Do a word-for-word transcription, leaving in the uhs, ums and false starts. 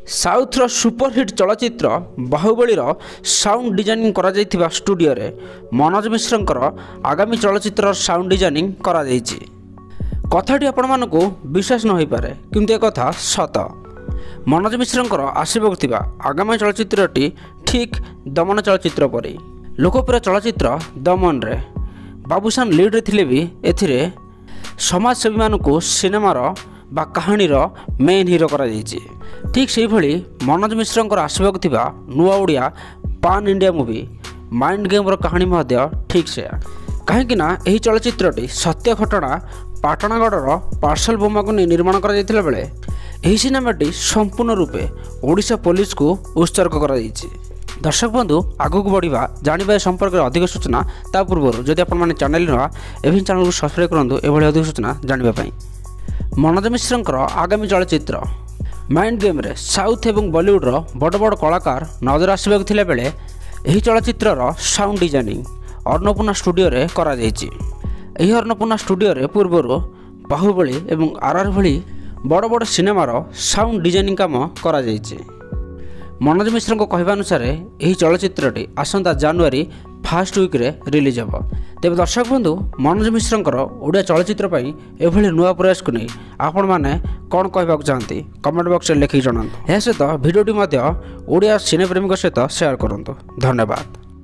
साउथ्र superhit चलचित्र बाहुबलीर sound designing करा जाइथिबा studio रे मनोज मिश्रंकर आगामी चलचित्र साउंड डिजाइनिंग करा जाइछि। कथाटी आपण मानकु विश्वास न होई पारे किंतु ए कथा सत। मनोज मिश्रंकर आसिबाक थिबा आगामी चलचित्रटी ठीक दमन चलचित्र परि लोकप्रिय चलचित्र दमन रे बाबूशान लीड रे थिले भी एथिरे समाजसेवी मानकु सिनेमार बा कहानीर मेन हिरो करा जाइछि। ठीक से भली मनोज मिश्रंकर आसबाक थिबा नुआ ओडिया पान इंडिया मूवी माइंड गेम रो कहानी मध्य ठीक से कहीं ना एही चलचित्रटी सत्य घटना पाटणागढ़र पार्सल बोमा को निर्माण करा जाइथिला बेले एही सिनेमाटी संपूर्ण रूपे ओडिशा पुलिस को उत्सर्ग करा जाइछि। दर्शक बंधु आगक बढ़िया जानवा संपर्क में अधिक सूचना ता पूर्व जदि आपण चैनल नुआ एवं चैनल को सब्सक्राइब करूँ एभली अधिक सूचना जानवाई। मनोज मिश्रंकर आगामी चलचित्र माइंड गेम रे साउथ एवं बॉलीवुड रो बड़ बड़ कलाकार नजर आसबाक थिला बेले एही चलचित्रर साउंड डिजाइनिंग अन्नपूर्णा स्टूडियो रे करा जाइछि। एही अन्नपूर्णा स्टूडियो रे पूर्वर बाहुबली एवं आरआर भली बड़ बड़ सिनेमार साउंड डिजाइनिंग काम करा जाइछि। मनोज मिश्र को कहवा अनुसार यही चलचित्रटी आसंता जनवरी फास्ट वीक रे रिलीज होब। तेज दर्शक बंधु मनोज मिश्रंकर ओडिया चलचित्र पर एभली नुआ प्रयास को नहीं आपण मैंने कौन कहवाक चाहती कमेंट बॉक्स में लिखिक जनातु। यह सहित भिडियोटी ओडिया सिने प्रेमी सहित शेयर करूँ। धन्यवाद।